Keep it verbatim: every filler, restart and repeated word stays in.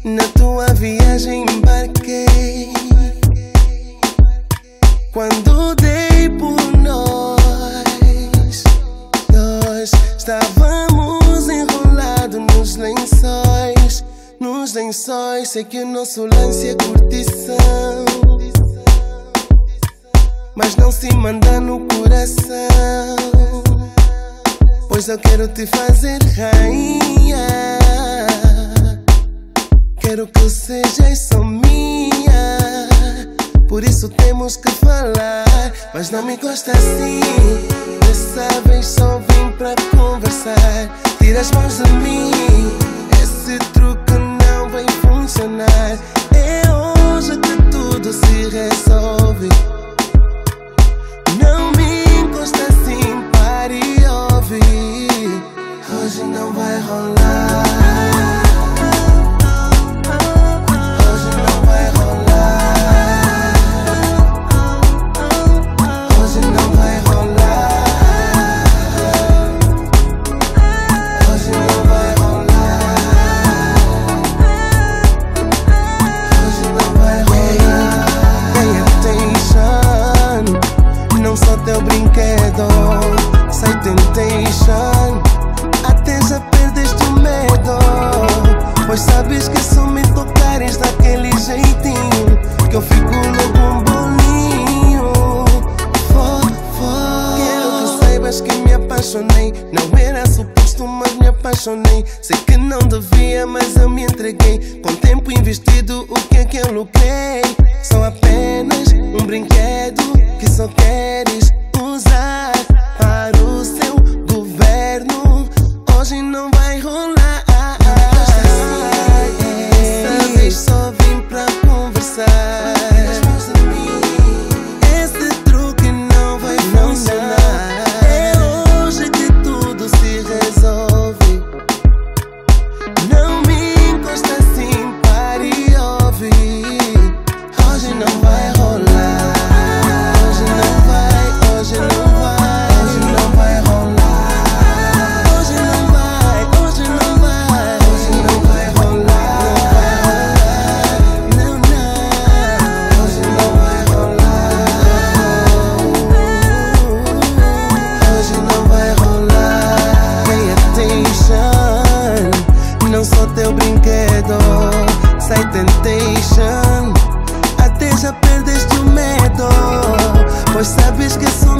Na tua viagem embarquei. Quando dei por nós, nós estávamos enrolados nos lençóis. Nos lençóis, sei que o nosso lance é curtição, mas não se manda no coração. Pois eu quero te fazer rainha, quero que sejas só minha. Por isso temos que falar, mas não me encosta assim. Dessa vez só vim pra conversar. Tira as mãos de mim, esse truque não vai funcionar. É hoje que tudo se resolve. Não me encosta assim, pare e ouve. Hoje não vai rolar. Teu brinquedo, sai temptation, até já perdeste o medo. Pois sabes que se me tocares daquele jeitinho, que eu fico logo um bolinho. For, for. Quero que saibas que me apaixonei. Não era suposto, mas me apaixonei. Sei que não devia, mas eu me entreguei. Com tempo investido, o que é que eu lucrei? Sou apenas um brinquedo que só queres usar para o seu governo. Hoje não vai rolar. Dessa vez só vim pra conversar. Esse truque não vai funcionar. É hoje que tudo se resolve. Não me encosta assim, pare e ouve. Hoje não vai rolar. Não sou teu brinquedo, sai temptation, até já perdeste o medo. Pois sabes que sou